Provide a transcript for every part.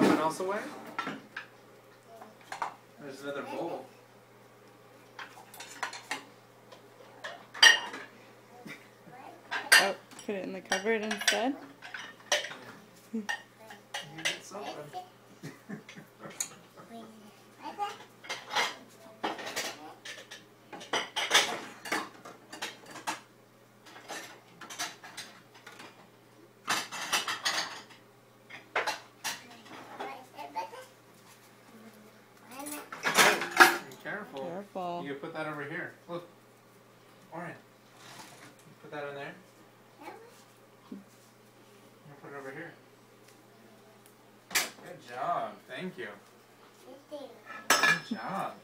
something else away? There's another bowl. Oh, put it in the cupboard instead? You get something. Careful. Careful. You can put that over here. Look. Orion. Put that in there. Put it over here. Good job. Thank you. Good job.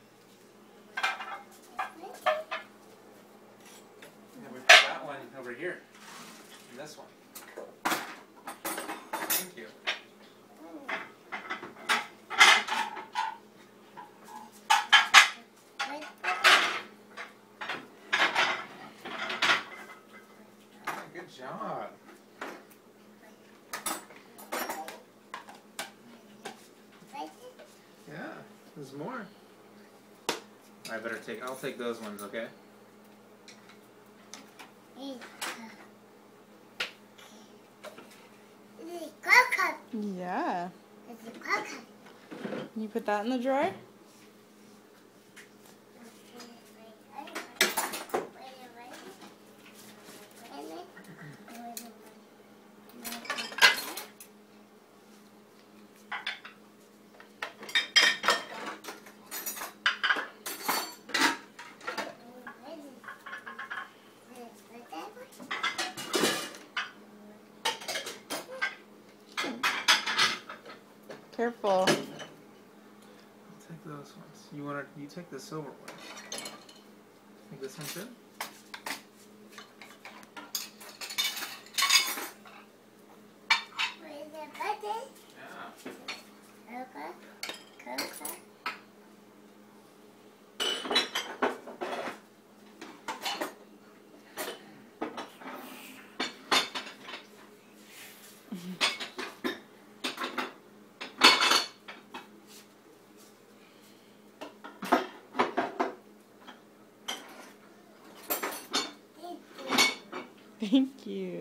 And we put that one over here. And this one. Thank you. Good job. Yeah, there's more. I'll take those ones, okay? Yeah. Can you put that in the drawer? Careful. I'll take those ones. You take the silver one. Think this one too? Thank you.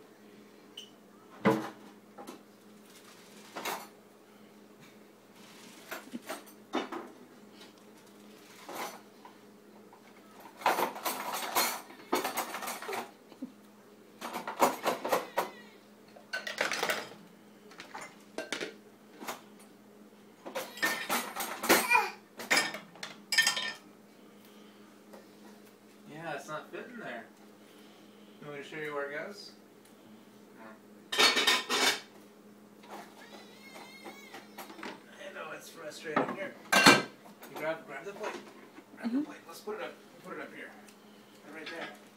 Yeah, it's not fitting there. You want me to show you where it goes? I know it's frustrating. Here. You grab the plate. Grab the plate. Let's put it up. Put it up here. Right there.